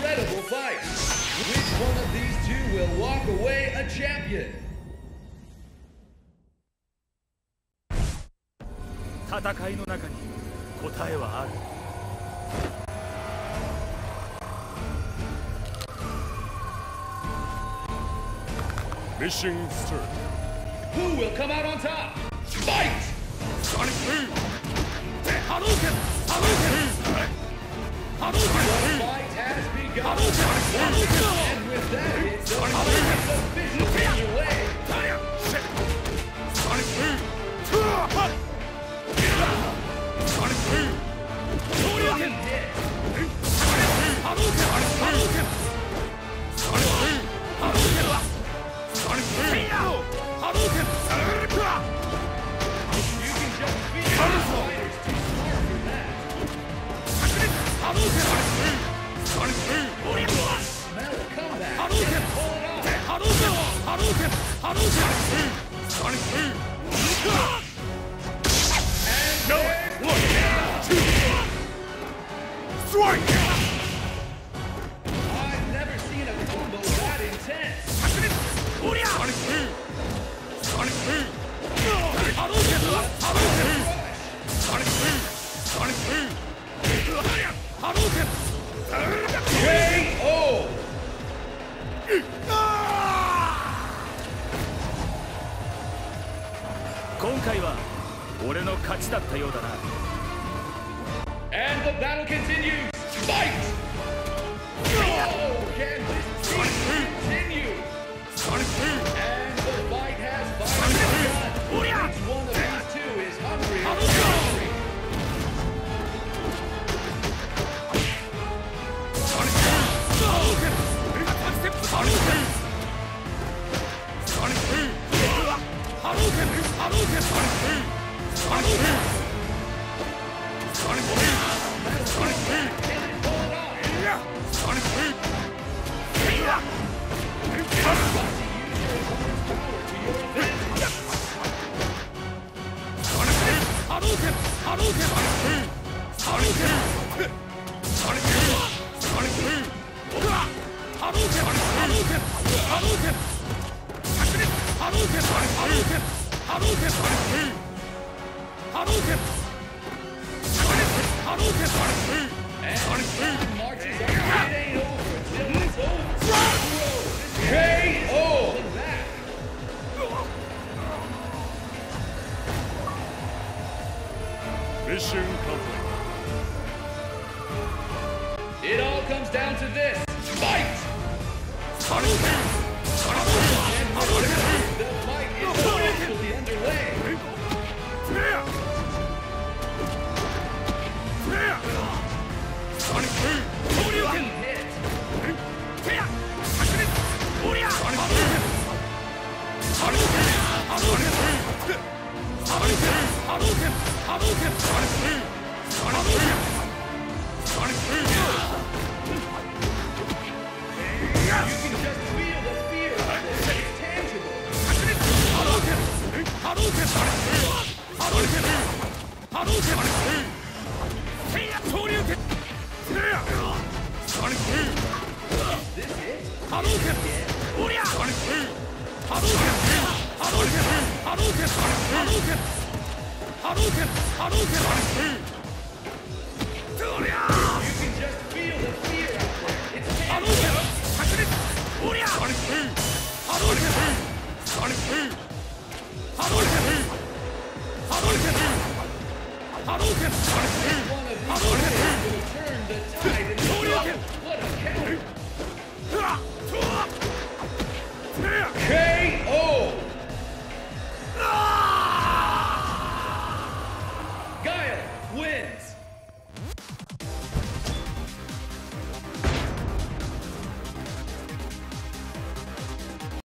incredible fight. Which one of these two will walk away a champion? 戦いの中に答えはある。Mission start. Who will come out on top? Fight! Sonic Boom! Hadouken! Hadouken! Hadouken! The fight has begun. Hadouken! And with that, it's officially underway. Sonic Boom! Sonic Boom! Hadouken! Hadouken! Hadouken! Sonic Boom! Hadouken! Sonic Boom! Hadouken! You can just feel the fighters too smart for that. Hadouken! Sonic Boom! Smell a comeback. Hadouken! Pull it off. Hadouken! Hadouken! Hadouken! Sonic Boom! And No! One! Two! Strike! I've never seen a combo that intense. Sonic Boom! Sonic Boom! Hadouken! Hadouken! Sonic Boom! Sonic Boom! Hadouken! KO! 今回は俺の勝ちだったようだな。 And the battle continues. Fight! Oh, can this continue? Sonic Boom! And the fight has finally begun. Which one of these two is hungry for victory? Sonic Boom! Hadouken! Sonic Boom! Sonic Boom! Hadouken! Hadouken! Sonic Boom! Sonic Boom! Sonic Boom! Sonic Boom! Can it pull it off? Sonic Boom! Got to use your opponent's power to your advantage. Sonic Boom! Hadouken! Hadouken! Sonic Boom! Sonic Boom! Sonic Boom! Hadouken! Hadouken! Hadouken! Hadouken! Hadouken! Hadouken! Sonic Boom! Hadouken! Hadouken! Sonic Boom! And Sonic Boom! time marches on. It ain't over until it's over. KO! Back. Mission complete. It all comes down to this. Fight! Sonic Boom! Sonic Boom! Hadouken! The fight is officially underway. Sonic Boom! One hit. Sonic Boom! Sonic Boom! Hadouken! Hadouken! Hadouken! Hadouken! Sonic Boom! Sonic Boom! Sonic Boom! You can just feel the fear of this. It's tangible. Hadouken! Hadouken! Sonic Boom! Hadouken! Hadouken! Sonic Boom! Hadouken! Sonic Boom! This it? Hadouken! Sonic Boom! Hadouken! Hadouken! Hadouken! Sonic Boom! Hadouken! Hadouken! Sonic Boom! You can just feel the fear out there. It's tangible. Hadouken! Sonic Boom! Hadouken! Sonic Boom! Hadouken! Hadouken! Hadouken! Sonic Boom! One of these players will turn the tide in the Hadouken! What a counter. KO! KO! Guile wins.